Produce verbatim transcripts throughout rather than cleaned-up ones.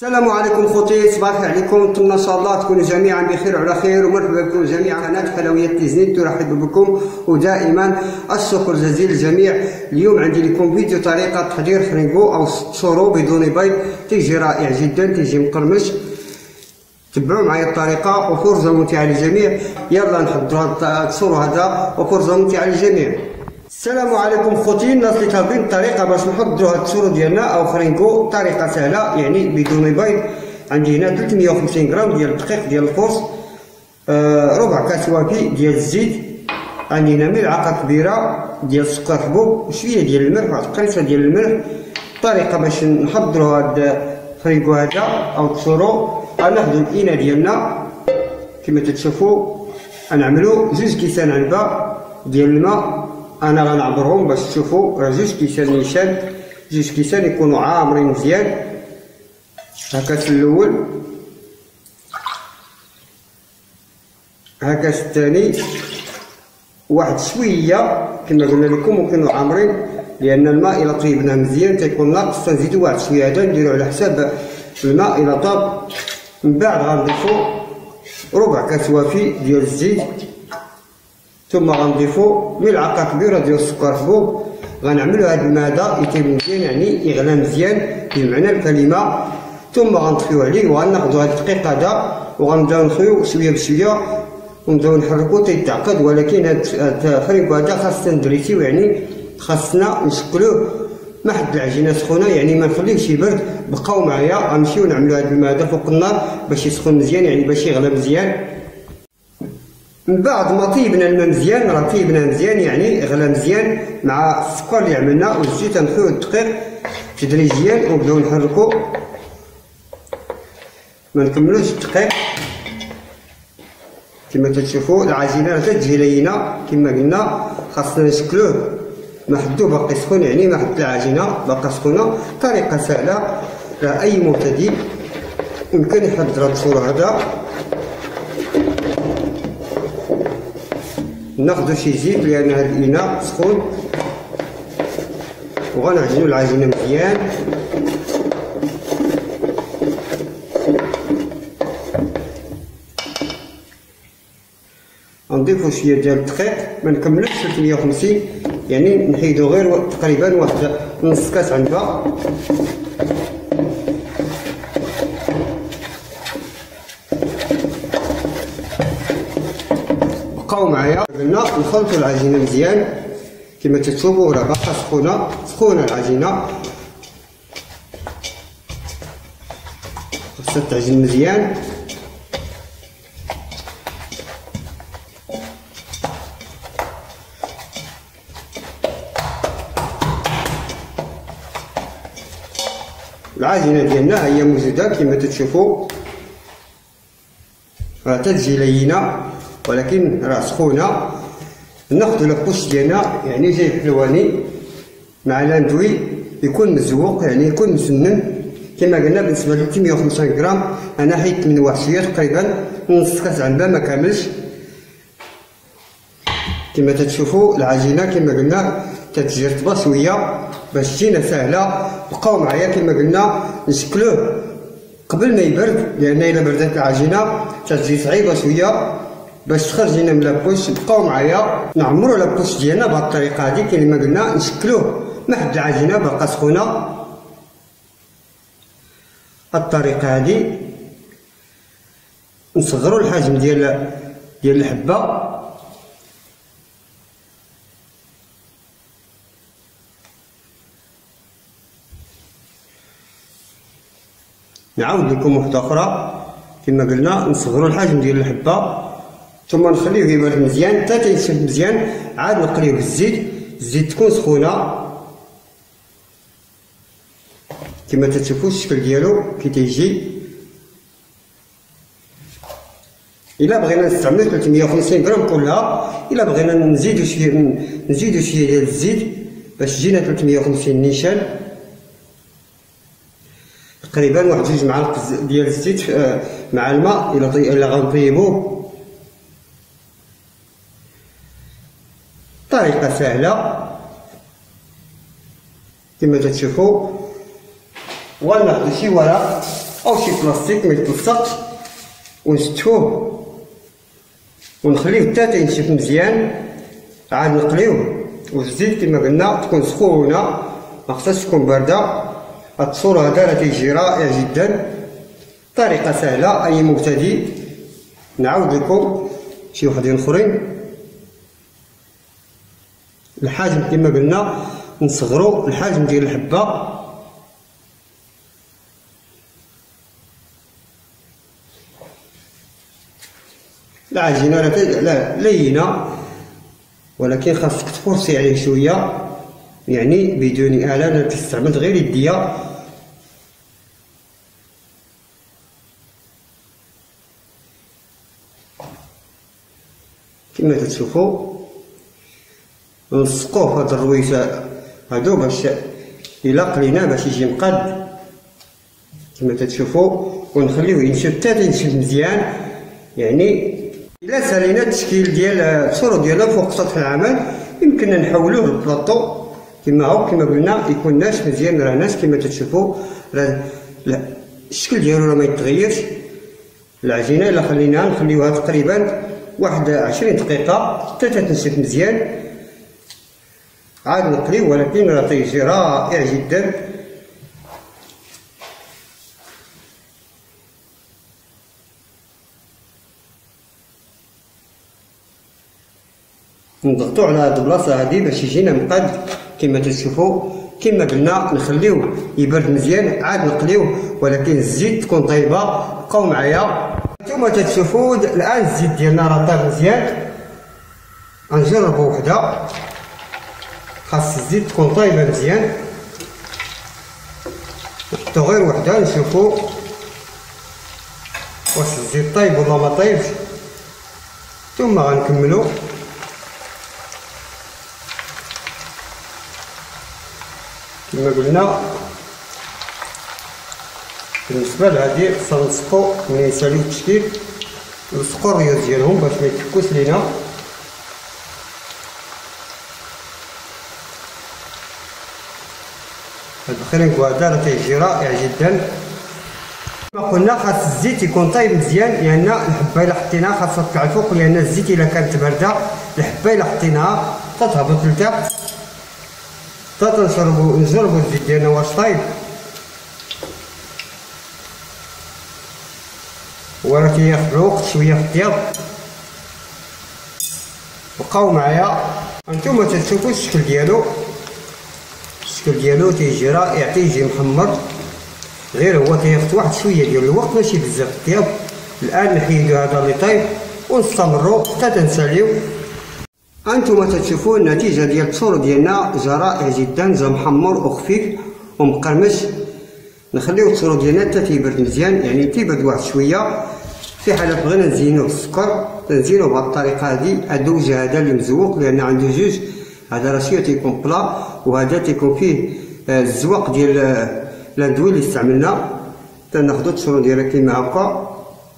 السلام عليكم خوتي، صباح الخير عليكم. نتمنى ان شاء الله تكونوا جميعا بخير وعلى خير، ومرحبا بكم جميعا. قناه حلويات تيزنيت ترحب بكم ودائما الشكر جزيل للجميع. اليوم عندي لكم فيديو طريقه تحضير فرينغو او شورو بدون بيض، تيجي رائع جدا، تيجي مقرمش. تبعوا معايا الطريقه وفرجه ممتعه للجميع. يلا نحضروا هذا الشورو هذا وفرجه ممتعه للجميع. السلام عليكم خوتي، الناس اللي طالبين الطريقه باش نحضروا هاد الشورو ديالنا او فرينغو، طريقه سهله يعني بدون بيض. عندي هنا ثلاثمية وخمسين غرام ديال الدقيق ديال القرص، آه ربع كاس وافي ديال الزيت، عندي هنا ملعقه كبيره ديال السكر حبوب، شويه ديال الملح، واحد قريصه ديال الملح. الطريقه باش نحضروا هاد الفرينغو هذا او الشورو، غناخذوا الاناء ديالنا كما تشوفوا، غنعملوا جوج كيسان علبه ديال الماء. انا غنعبرهم باش تشوفوا، راه جوج كيسان نيشان، جوج كيسان يكونوا عامرين مزيان. هاكاس الاول، هاكاس الثاني، واحد شويه كما قلنا لكم وكانوا عامرين، لان الماء الى طيبناه مزيان تيكون ناقص، تنزيدوا واحد شويه هذا نديروا على حساب الماء الى طاب. من بعد غنضيفوا ربع كاس وافي ديال الزيت، ثم غنضيفوا ملعقه كبيره ديال السكر حبوب. غنعملوا هذا الماء هذا يطيب مزيان، يعني يغلى مزيان بمعنى الكلمه. ثم غنطفيو عليه وغناخذوا هذا الدقيق هذا وغنبداو نطفيو شويه بشويه ونبداو نحركو تيتعقد. ولكن هذا الفرينغو هذا خاصنا ندريسيو، يعني خاصنا نشكلوه ما حد العجينه سخونه، يعني ما نخليهش يبرد. بقاو معايا، غنمشيو نعملوا هذا الماء هذا فوق النار باش يسخن مزيان، يعني باش يغلى مزيان. من بعد ما طيبنا الماء مزيان، راه طيبناه مزيان يعني غلى مزيان مع السكر اللي عملنا والزيت، نخويو الدقيق تدريجيا ونبداو نحركو، ما نكملوش الدقيق. كما تشوفوا العجينه راه تجي لينه كما قلنا، خاصنا نشكلوه ما حدو باقي سخون، يعني ما حد العجينه باقا سخونه. طريقه سهله، راه اي مبتدئ يمكن يحضر هذا الشورو هذا. ناخذ شي زيت لان هذا الاناء سخون، وغنعجنوا العجينه مزيان. غنضيفوا شويه ديال الدقيق، ما نكملوش ثلاثمية وخمسين، يعني نحيدو غير تقريبا واحد نص كاس عنبه. بقاو معايا. قلنا نخلطوا العجينه مزيان كما تشوفوا، راه باقا سخونه سخونه العجينه، خاصها تعجن مزيان. العجينه ديالنا هي موجوده كما تشوفوا، راه تتجي لينه ولكن راه سخونه. ناخذ لابوش ديالنا، يعني جاي حلواني مع لاندوي، يكون مزوق يعني يكون مسنن. كما قلنا بالنسبه ل ثلاثمية وخمسين غرام انا حيدت من واحد شويه تقريبا نص كاس عنبه ما كاملش. كما تشوفوا العجينه كما قلنا تتجي رطبه شويه باش تجينا سهله. بقاو معايا كما قلنا نشكلوه قبل ما يبرد، لان الا بردت العجينه تتجي صعيبه شويه باش تخرج لنا من لابوش. بقاو معايا نعمروا لابوش ديالنا بهذه الطريقه هذه كما قلنا، نشكلوه ما حد العجينه باقا سخونه. هاد الطريقه هذه نصغروا الحجم ديال ديال الحبه. نعاود لكم وحده اخرى كما قلنا، نصغروا الحجم ديال الحبه ثم نخليوه يبرد مزيان حتى تينشف مزيان، عاد نقليوه بالزيت. الزيت تكون سخونه كما تشوفوا الشكل ديالو كي تيجي. الا بغينا نستعملو ثلاثمية وخمسين غرام كلها، الا بغينا نزيدو شويه نزيدو شويه ديال الزيت باش تجينا ثلاثمية وخمسين نيشان، تقريبا واحد جوج معالق ديال الزيت مع الماء الى طي... الى غنطيبوه. طريقه سهله كما تشوفوا. وناخذ شي ورق او شي بلاستيك ما يتلصقش، ونستفوه ونخليه حتى تينشف مزيان، عاد نقليوه. والزيت كما قلنا تكون سخونه، ما خصهاش تكون بارده. هاد الصور هذا راه تيجي رائع جدا، طريقه سهله، اي مبتدئ. نعاود لكم شي وحدين اخرين. الحجم كما قلنا نصغروا الحجم ديال الحبه، العجينه راه لينه ولكن خاصك تفرسي عليه شويه، يعني بدون آلة، انا تستعمل غير يديا. كما تشوفوا نلصقوه في هاد الرويسه هادو باش الا قليناه باش يجي مقاد كما تشوفوا، ونخليوه ينشف حتى ينشف مزيان. يعني الا سالينا التشكيل ديال الصورة ديالنا فوق سطح العمل يمكننا نحولوه للبلاطو كما هو، كما قلنا يكون ناشف مزيان، راه ناشف كما تشوفوا، راه الشكل ديالو راه ما يتغيرش. العجينه الا خليناها نخليوها تقريبا واحد عشرين دقيقه حتى تنشف مزيان، عاد نقليو. ولكن راه تيجي رائع جدا. نضغطو على هاد البلاصه هادي باش يجينا مقاد كما تشوفوا. كما قلنا نخليوه يبرد مزيان عاد نقليوه، ولكن الزيت تكون طيبه. بقاو معايا نتوما تشوفوا الان الزيت ديالنا راه طاب مزيان. غنجربو وحده، خاص الزيت تكون طايبه مزيان. نحطو غير وحده نشوفو واش الزيت طايب ولا ما طايبش، ثم غنكملو. كما قلنا بالنسبه لهادي خصنا نلصقو ملي يساليو التشكيل، نلصقو الريوز ديالهم باش ما يتفكوش لينا. هاد الخرينك هذا راه تيجي رائع جدا. كما قلنا خاص الزيت يكون طايب مزيان، لان الحبه الا حطيناها خاصها تطلع الفوق، لان الزيت الا كانت بارده الحبه الا حطيناها تتهبط لتحت. حتى نشربو نجربو الزيت ديالنا واش طايب، وراه كياخد الوقت شويه في الطياب. بقاو معايا هانتوما تشوفوا الشكل ديالو، الشكل ديالو تيجي رائع، تيجي محمر، غير هو تياخد واحد شويه ديال الوقت ماشي بزاف في الطياب. الان نحيدو هذا اللي طايب ونستمروا حتى تنساليو. هانتوما تشوفوا النتيجه ديال التصور ديالنا، جا رائع جدا، جا محمر وخفيف ومقرمش. نخليو التصور ديالنا حتى تيبرد مزيان، يعني تيبرد واحد شويه. في حالة بغينا نزينوه بالسكر تنزينوه بهذه الطريقه هذه. الدوج هذا اللي مزوق لان عنده جوج، هذا راه شويه تيكون بلا وهذا تيكون فيه الزواق ديال الاندوي اللي استعملنا. تناخذو التصور ديالنا كيما هكا،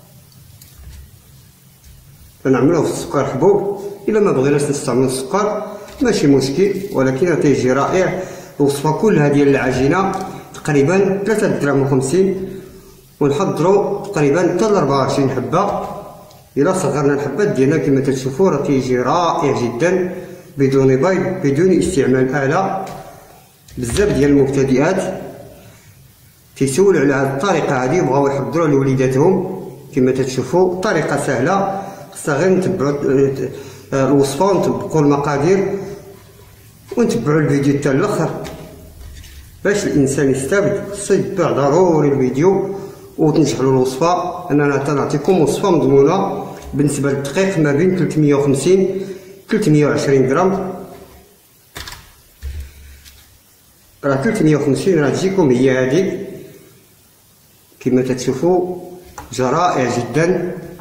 تنعملوه في السكر حبوب. الا ما بغيناش نستعملو السكر ماشي مشكل، ولكن راه تيجي رائع. الوصفه كلها ديال العجينه تقريبا ثلاثة غرام وخمسين، ونحضروا تقريبا حتى ل أربعة وعشرين حبه. الا صغرنا الحبات ديالنا كما تشوفوا راه تيجي رائع جدا بدون بيض، بدون استعمال آلة. بزاف ديال المبتدئات تيسولوا على هذه الطريقه هذه، بغاو يحضروا لوليداتهم. كما تشوفوا طريقه سهله، خصنا غير نتبعوا الوصفه ونطبقوا المقادير ونتبعوا الفيديو حتى الاخر باش الانسان يستافد. خصو يتبع ضروري الفيديو وتنشحلوا الوصفه. انا تنعطيكم وصفه مضمونه بالنسبه للدقيق ما بين ثلاثمية وخمسين ثلاثمية وعشرين غرام. راه ثلاثمية وخمسين راه تجيكم هي هذه كما تشوفوا، جا رائع جدا.